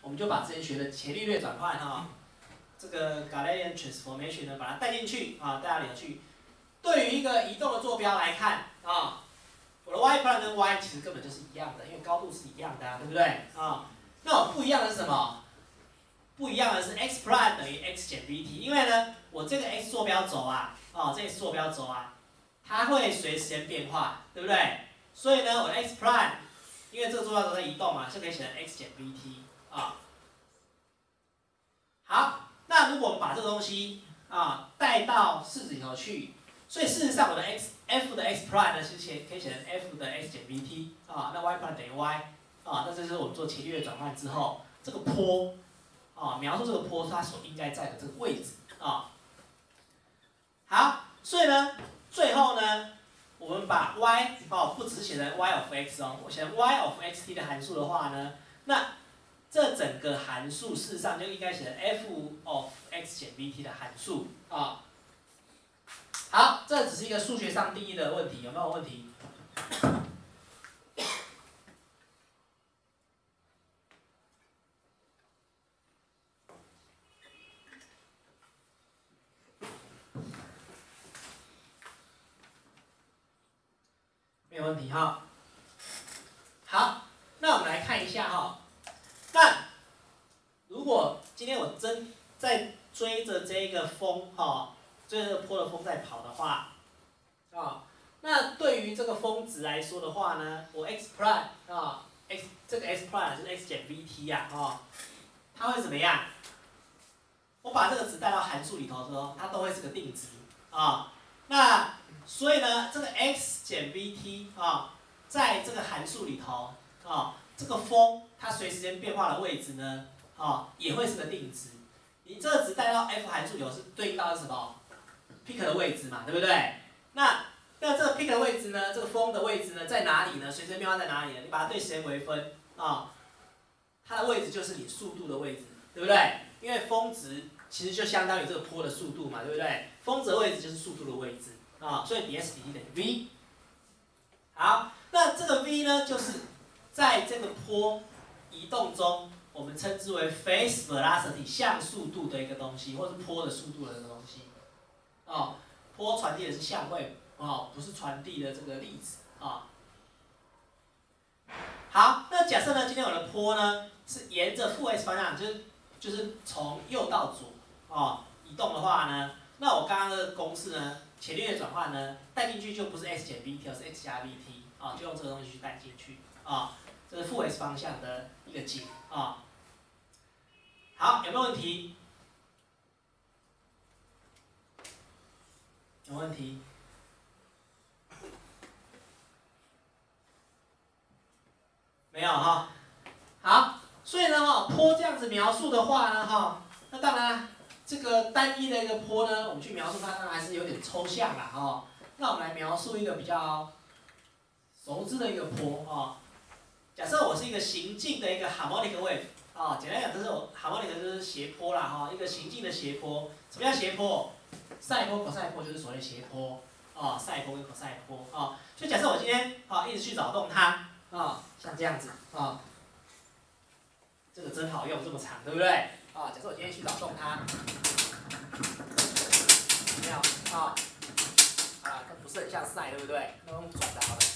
我们就把之前学的伽利略转换哈，这个 Galilean transformation 呢，把它带进去啊，带到里头去。对于一个移动的坐标来看啊，我的 y prime 跟 y 其实根本就是一样的，因为高度是一样的啊，对不对啊？那我不一样的是什么？不一样的是 x prime 等于 x 减 vt， 因为呢，我这个 x 坐标轴啊，这 x 坐标轴啊，它会随时间变化，对不对？所以呢，我的 x prime， 因为这个坐标轴在移动嘛，就可以写成 x 减 vt 啊。好，那如果我们把这个东西带到式子里头去，所以事实上我的 f 的 x prime 呢，是可以写成 f 的 x 减 vt 啊，那 y prime 等于 y 啊，那这是我们做伽利略转换之后，这个坡描述这个坡它所应该在的这个位置啊。好，所以呢，最后呢，我们把 y 不只是写成 y of x 哦，我写成 y of xt 的函数的话呢，那这整个函数事实上就应该写成 f of x 减 vt 的函数啊。好，这只是一个数学上定义的问题，有没有问题？没有问题哈。好，那我们来看一下哈。那如果今天我真在追着这个风追着这个坡的风在跑的话，那对于这个峰值来说的话呢，我 x prime x 这个 x prime 就是 x 减 vt 呀它会怎么样？我把这个值带到函数里头的时候，它都会是个定值那所以呢，这个 x 减 vt 在这个函数里头这个风它随时间变化的位置呢也会是个定值。你这个值带到 f 函数里头是对应到什么 peak 的位置嘛，对不对？那这个 peak 的位置呢，这个风的位置呢在哪里呢？随时间变化在哪里呢？你把它对时间微分它的位置就是你速度的位置，对不对？因为峰值其实就相当于这个坡的速度嘛，对不对？峰值的位置就是速度的位置所以 ds dt 等于 v。好，那这个 v 呢，就是在这个坡移动中，我们称之为 phase velocity 向速度的一个东西，或是坡的速度的一个东西。坡传递的是相位不是传递的这个粒子好，那假设呢，今天我的坡呢是沿着负 x 方向，就是从右到左移动的话呢，那我刚刚的公式呢，伽利略转换呢带进去就不是 x 减 vt， 而是 x 加 vt 就用这个东西去带进去这是负 x 方向的一个解好，有没有问题？有问题？没有哈。好，所以呢坡这样子描述的话呢那当然这个单一的一个坡呢，我们去描述它当然还是有点抽象啦那我们来描述一个比较熟知的一个坡假设我是一个行进的一个 harmonic wave 简单讲就是harmonic 就是斜坡啦一个行进的斜坡。什么叫斜坡？赛坡、cos坡就是所谓斜坡赛坡跟 cos坡所以假设我今天一直去扰动它像这样子这个真好用，这么长，对不对假设我今天去扰动它，有没有这不是很像赛，对不对？那用转的好了。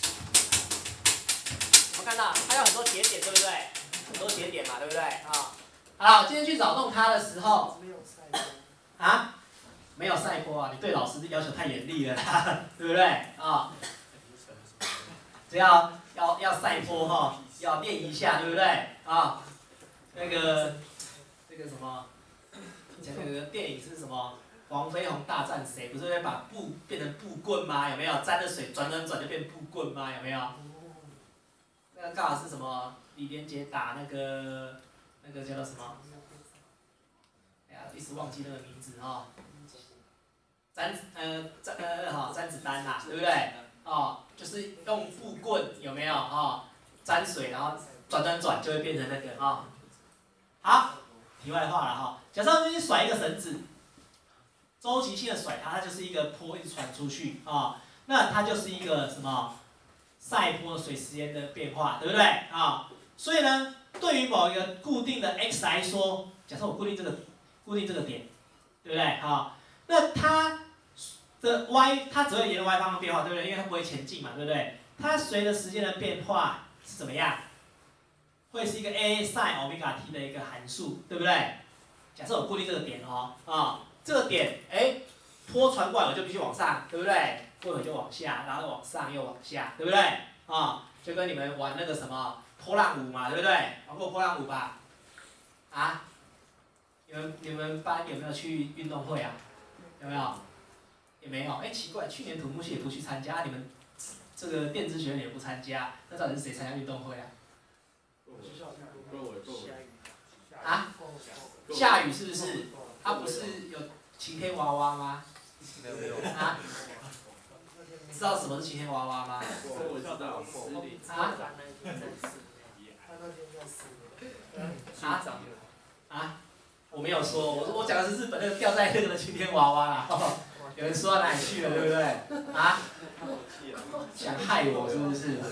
我们看到它有很多节点，对不对？很多节点嘛，对不对好，今天去扰动它的时候， 没有赛坡没有赛坡你对老师的要求太严厉了啦，对不对只要赛坡要练一下，对不对那个什么，以前那个电影是什么？黄飞鸿大战谁？不是会把布变成布棍吗？有没有？沾着水转就变布棍吗？有没有？那个刚好是什么？李连杰打那个叫做什么？哎呀，一时忘记那个名字甄子丹呐，对不对？就是用布棍有没有沾水，然后转就会变成那个好，题外话了假设我们甩一个绳子，周期性的甩它就是一个坡一直传出去那它就是一个什么赛坡随时间的变化，对不对所以呢， 对于某一个固定的 x 来说，假设我固定这个点，对不对？好，那它的 y 它只会沿着 y 方向变化，对不对？因为它不会前进嘛，对不对？它随着时间的变化是怎么样？会是一个 a sin omega t 的一个函数，对不对？假设我固定这个点哦，这个点，波传过来我就必须往上，对不对？过会就往下，然后往上又往下，对不对？就跟你们玩那个什么波浪舞嘛，对不对？玩过波浪舞吧？啊？你们班有没有去运动会啊？有没有？也没有。奇怪，去年土木系也不去参加，你们这个电子学院也不参加，那到底是谁参加运动会啊？啊？下雨是不是？不是有晴天娃娃吗？啊？知道什么是晴天娃娃吗？我没有说，我讲的是日本那个掉在那个的晴天娃娃啦。有人说到哪里去了，对不对？想害我是不是？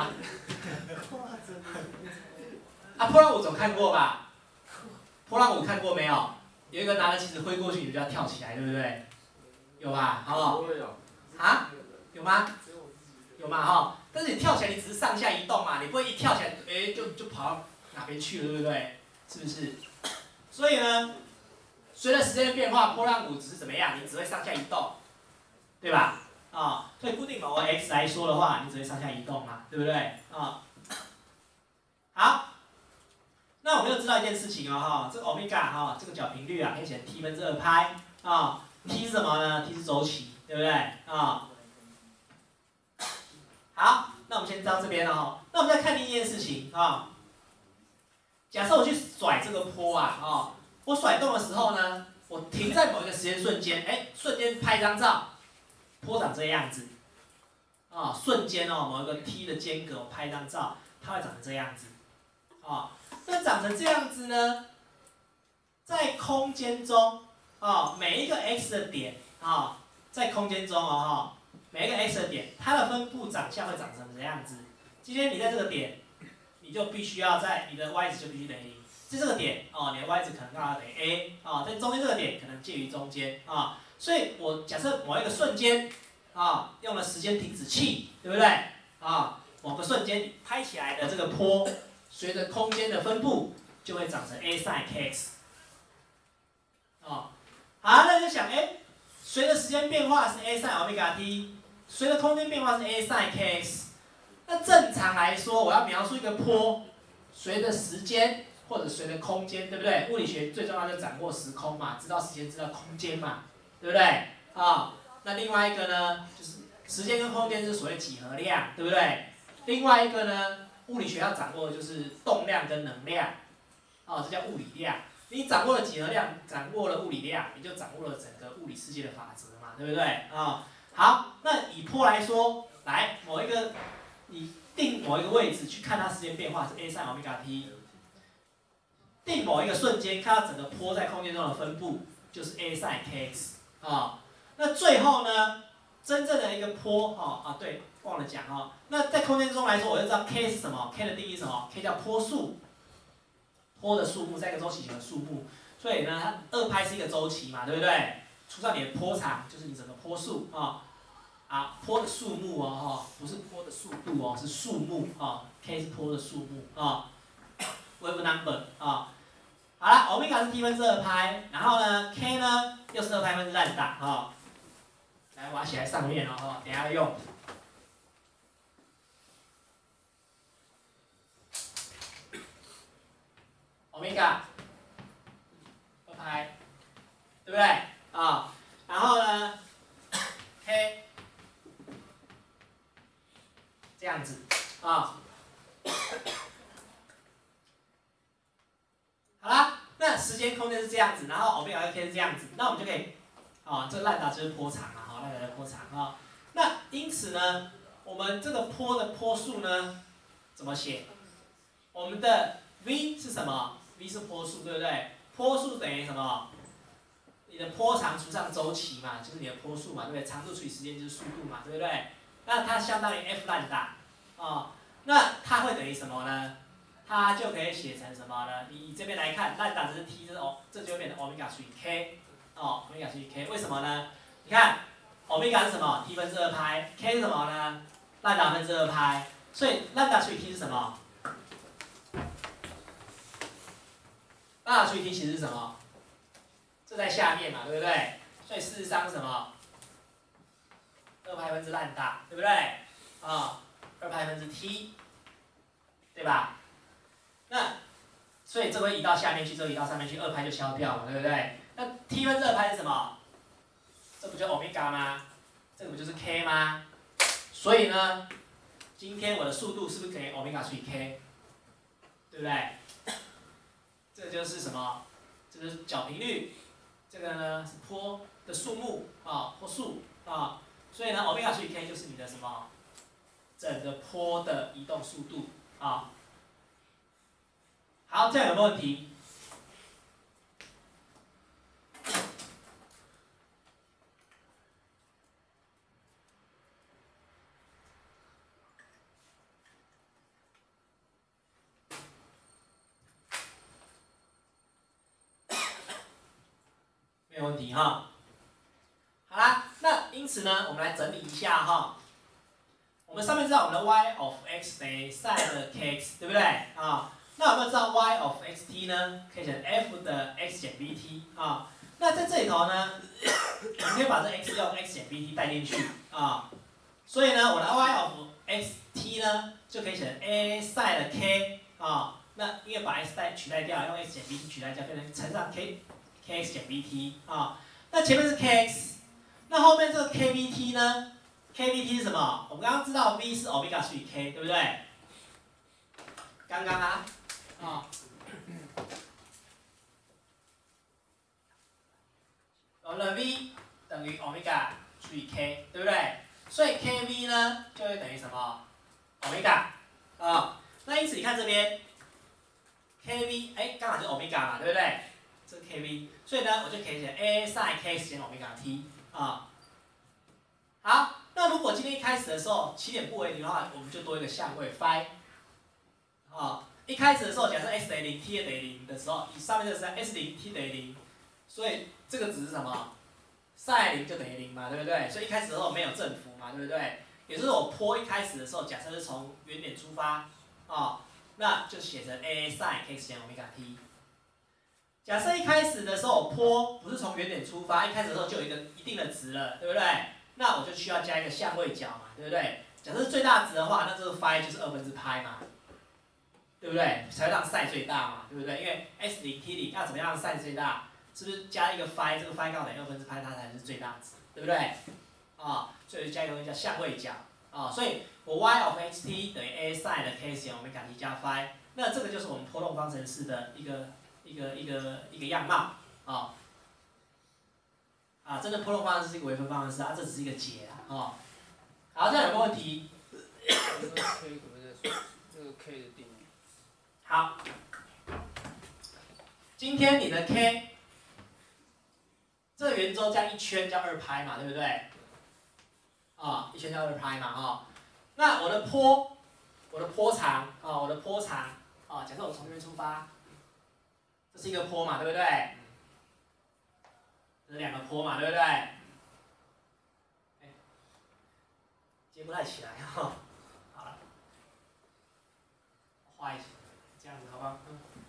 波浪舞总看过吧？波浪舞看过没有？有一个拿着旗子挥过去，你就要跳起来，对不对？有吧？有吗？有嘛？但是你跳起来，你只是上下移动嘛，你不会一跳起来，就跑到哪边去了，对不对？是不是？所以呢，随着时间的变化，波浪舞只是怎么样？你只会上下移动，对吧？所以固定某个 x 来说的话，你只会上下移动嘛，对不对？好。那我们又知道一件事情哦，这个 omega 这个角频率可以写成 t 分之2派，t 是什么呢 ？t 是周期，对不对？好，那我们先知道这边了那我们再看另一件事情假设我去甩这个波我甩动的时候呢，我停在某一个时间瞬间，瞬间拍一张照，波长这样子瞬间某一个 t 的间隔，我拍一张照，它会长成这样子那长成这样子呢，在空间中每一个 x 的点在空间中每一个 x 的点，它的分布长相会长成什么样子？今天你在这个点，你就必须要在你的 y 值就必须等于0，在这个点你的 y 值可能刚好等于 a 在中间这个点可能介于中间所以我假设某一个瞬间用了时间停止器，对不对某个瞬间拍起来的这个波。随着空间的分布，就会长成 a sin kx。好，那就想，随着时间变化是 a sin omega t， 随着空间变化是 a sin kx。那正常来说，我要描述一个波，随着时间或者随着空间，对不对？物理学最重要就掌握时空嘛，知道时间，知道空间嘛，对不对？那另外一个呢，就是时间跟空间是所谓几何量，对不对？另外一个呢？物理学要掌握的就是动量跟能量，这叫物理量。你掌握了几何量，掌握了物理量，你就掌握了整个物理世界的法则嘛，对不对？好，那以波来说，来你定某一个位置去看它时间变化是 a sin omega t， 定某一个瞬间看到整个波在空间中的分布就是 a sin kx 那最后呢，真正的一个波对。忘了讲那在空间中来说，我就知道 k 是什么 ，k 的定义是什么 ？k 叫波数，波的数目在一个周期型的数目，所以呢，它2派是一个周期嘛，对不对？除上你的波长，就是你整个波数波的数目不是波的速度是数目k 是波的数目wave number 好了，omega 是 t 分之2派，然后呢 ，k 呢又是2派分之兰达来，我要写在上面等一下用。omega 2派，对不对然后呢 k 这样子好啦，那时间空间是这样子，然后 omega 跟 k 是这样子，那我们就可以这个兰达就是波长兰达的波长那因此呢，我们这个波的波数呢怎么写？我们的 v 是什么？v 是波数，对不对？波数等于什么？你的波长除上周期嘛，就是你的波数嘛，对不对？长度除以时间就是速度嘛，对不对？那它相当于 f 兰达那它会等于什么呢？ 它就可以写成什么呢？你这边来看，烂打只是 t， 这就变成 omega 除以 k， omega 除以 k， 为什么呢？你看 omega 是什么 ？t 分之2派 ，k 是什么呢？烂打分之2派，所以烂打除以 t 是什么？烂打除以 t 其实是什么？这在下面嘛，对不对？所以事实上是什么？2派分之烂打，对不对？2派分之 t， 对吧？那所以这会移到下面去，这会移到上面去，2派就消掉了，对不对？那 t 分之2派是什么？这不就 omega 吗？这个不就是 k 吗？所以呢，今天我的速度是不是等于 omega 除以 k？ 对不对？这就是什么？这就是角频率，这个呢是坡的数目坡数所以呢 omega 除以 k 就是你的什么？整个坡的移动速度好，这样有没有问题？没有问题哈。好啦，那因此呢，我们来整理一下哈。我们上面知道我们的 y of x 等于 sin 的 kx， 对不对那有没有知道 y of xt 呢？可以写成 f 的 x 减 vt那在这里头呢，我们可以把这 x 用 x 减 vt 带进去所以呢，我的 y of xt 呢就可以写成 a sin 的 k 那因为把 x 取代掉，用 x 减 vt 取代掉，变成乘上 kx 减 vt 那前面是 kx， 那后面这个 kvt 呢 ？kvt 是什么？我们刚刚知道 v 是 omega 除以 k， 对不对？刚刚我们的 v 等于 omega 除以 k， 对不对？所以 kv 呢就会等于什么 ？omega 那因此你看这边 kv， 刚好就是 omega 嘛，对不对？这是 kv， 所以呢我就可以写 a sin kx 减 omega t 好，那如果今天一开始的时候起点不为零的话，我们就多一个相位 phi 一开始的时候，假设 x 等于0 t 也等于0的时候，以上面这个是 s 0 t 等于0，所以这个值是什么 ？sin 0就等于0嘛，对不对？所以一开始的时候没有正负嘛，对不对？也就是我坡一开始的时候，假设是从原点出发那就写成 a sin kx 减 omega t。假设一开始的时候坡不是从原点出发，一开始的时候就有一个一定的值了，对不对？那我就需要加一个相位角嘛，对不对？假设是最大值的话，那这个 phi 就是2分之派嘛，对不对？才会让 sin 最大嘛，对不对？因为 s 0 t 0要怎么样让 sin 最大？是不是加一个 phi， 这个 phi 刚好等于2分之派，它才是最大值，对不对？所以就加一个东西叫相位角所以我 y of xt 等于 a sin 的 k 减 omega t 加 phi， 那这个就是我们波动方程式的一个样貌真的波动方程式是一个微分方程式这只是一个解好，这样有没有问题？ 这个 k 可不可以再说这个 k 的定义？ 好，今天你的 k 这个圆周这样一圈叫2派嘛，对不对？一圈叫2派嘛那我的坡长假设我从这边出发，这是一个坡嘛，对不对？这是2个坡嘛，对不对？接不太起来好了，画一下，这样子好不好？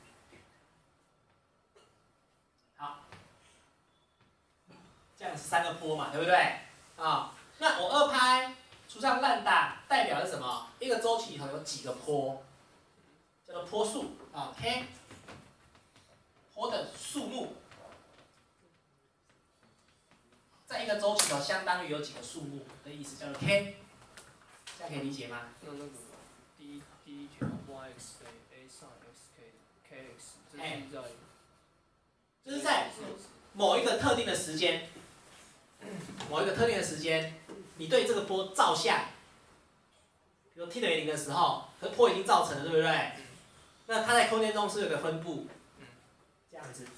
好，这样是3个坡嘛，对不对？那我2拍除上烂打代表是什么？一个周期里头有几个坡，叫做坡数k， 坡的数目，在一个周期里头相当于有几个数目的意思，叫做 k， 这样可以理解吗？ 那个第一条 y(x) 等于 a sin x k，kx， 这是在某一个特定的时间，你对这个波照相，比如 t 等于0的时候，可是波已经造成了，对不对？那它在空间中是有个分布，这样子。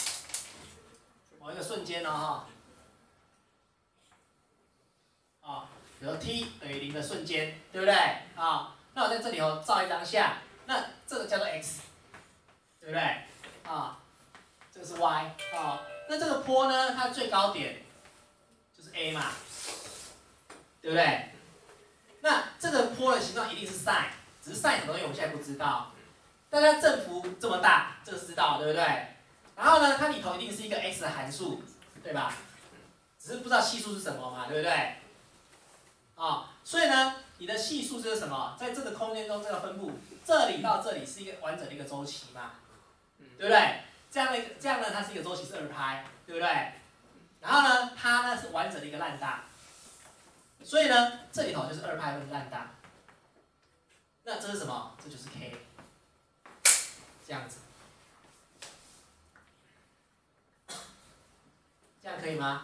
某一个瞬间比如说 t 等于0的瞬间，对不对？啊，那我在这里哦照一张相，那这个叫做 x， 对不对？啊，这个是 y 啊，那这个坡呢，它的最高点就是 a 嘛，对不对？那这个坡的形状一定是 sin， 只是 sin 什么东西我们现在不知道，但它振幅这么大，这个知道对不对？然后呢，它里头一定是一个 x 的函数，对吧？只是不知道系数是什么嘛，对不对？啊，所以呢，你的系数就是什么？在这个空间中这个分布，这里到这里是一个完整的一个周期嘛，对不对？这样呢，它是一个周期是2π，对不对？然后呢，它呢是完整的一个烂大，所以呢，这里头就是2π分烂大。那这是什么？这就是 k， 这样子，这样可以吗？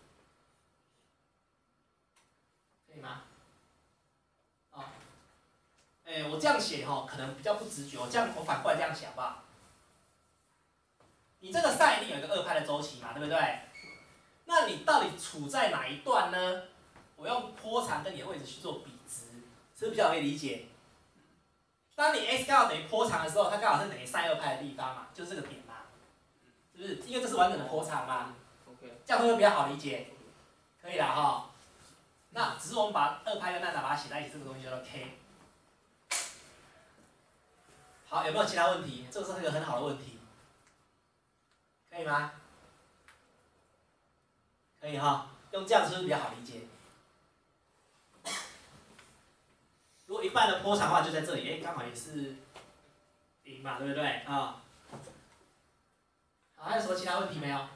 可以吗？哦，我这样写哈，可能比较不直觉，我反过来这样写好不好？你这个sin一定有一个2π的周期嘛，对不对？那你到底处在哪一段呢？我用波长跟你的位置去做比值，是不是比较容易理解？当你 x 刚好等于波长的时候，它刚好是等于sin 2π的地方嘛，就是这个点嘛，是不是？因为这是完整的波长嘛。这样会不会比较好理解？可以啦哈。那只是我们把2π跟烂大把它写在一起，这个东西叫做 k。好，有没有其他问题？这个是一个很好的问题，可以吗？可以哈，用这样是不是比较好理解？如果一半的波长的话，就在这里，刚好也是0嘛，对不对啊？好，还有什么其他问题没有？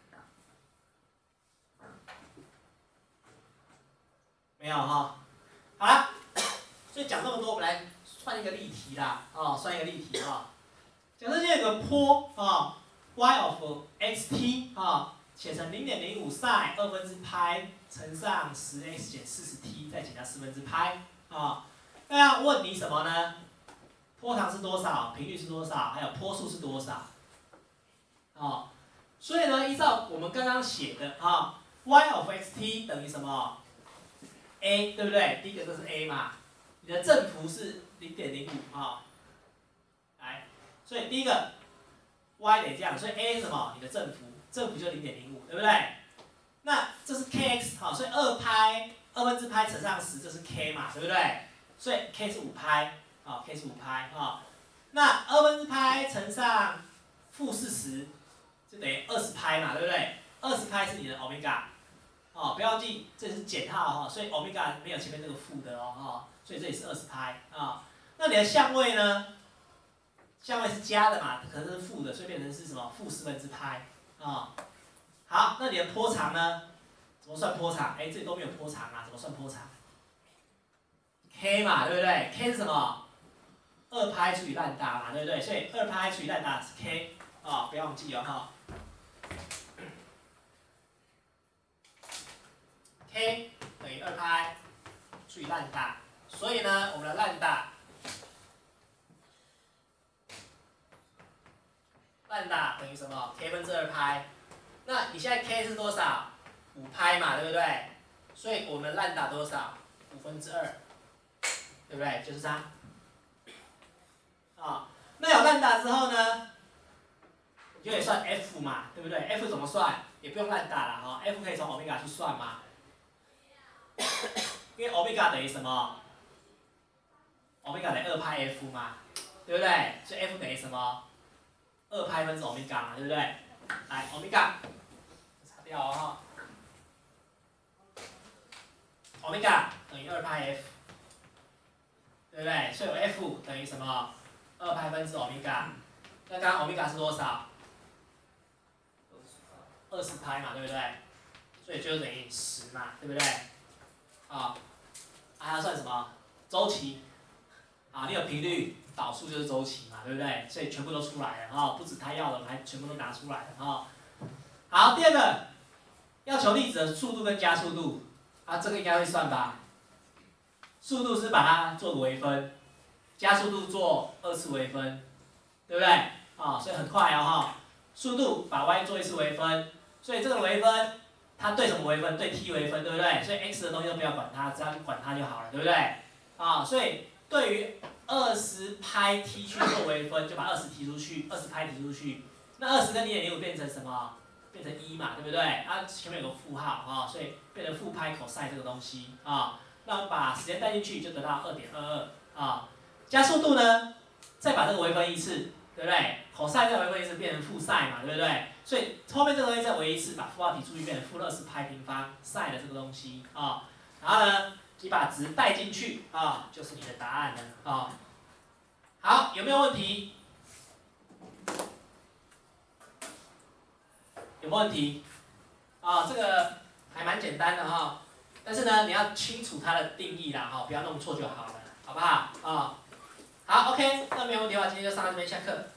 没有哈。好了，所以讲这么多，我们来算一个例题啦，算一个例题啊。假设现在有个坡啊 ，y of xt 写成0.05 sin 2/π乘上10x 减 40t 再减掉1/4啊。那要问你什么呢？波长是多少？频率是多少？还有坡数是多少？所以呢，依照我们刚刚写的y of xt 等于什么 ？a 对不对？第一个就是 a 嘛，你的振幅是0.05来，所以第一个 y 得这样，所以 a 是什么？你的振幅，振幅就0.05，对不对？那这是 kx 所以2/π乘上10，这是 k 嘛，对不对？所以 k 是5π k 是5π那2/π乘上-40，就等于20π嘛，对不对？20π是你的 omega，不要记这是减号所以 omega 没有前面这个负的所以这里是20π那你的相位呢？相位是加的嘛，可能是负的，所以变成是什么？-4/π好，那你的波长呢？怎么算波长？这里都没有波长啊，怎么算波长 ？k 嘛，对不对 ？k 是什么？2π除以烂大嘛，对不对？所以2π除以烂大是 k 不要忘记哦k 等于2π除以烂大，所以呢，我们的烂大等于什么 ？k 分之2π。那你现在 k 是多少？5π嘛，对不对？所以我们的烂大多少？2/5，对不对？就是这样。那有烂大之后呢，你就可以算 f 嘛，对不对 ？f 怎么算？也不用烂大了f 可以从 omega 去算嘛。因为 omega 等于什么 ？omega 等于2πf 嘛，对不对？所以 f 等于什么？2π分之 omega 嘛，对不对？来 omega， 擦掉omega 等于2πf， 对不对？所以有 f 等于什么？2π分之 omega。那刚刚 omega 是多少？20π嘛，对不对？所以就等于10嘛，对不对？还要算什么？周期。你有频率，导数就是周期嘛，对不对？所以全部都出来了不止他要的，我们还全部都拿出来了好，第二个要求粒子的速度跟加速度这个应该会算吧？速度是把它做个微分，加速度做2次微分，对不对？所以很快速度把 y 做1次微分，所以这个微分它对什么微分？对 t 微分，对不对？所以 x 的东西都不要管它，只要管它就好了，对不对？啊，所以对于20派 t 去做微分，就把20提出去，20派提出去，那20跟0.05变成什么？变成1嘛，对不对？啊，前面有个负号啊，所以变成负派 cos 这个东西啊。那我们把时间带进去，就得到2.22啊。加速度呢，再把这个微分一次，对不对？cos 再微分一次变成负 sin 嘛，对不对？所以后面这个东西再微一次，把负号提出去变成负20派平方 sin 的这个东西啊。然后呢，你把值带进去啊，就是你的答案了啊。好，有没有问题？有没有问题？啊，这个还蛮简单的哈，但是呢，你要清楚它的定义啦，哈，不要弄错就好了，好不好？啊，好 ，OK，那没有问题的话，今天就上到这边下课。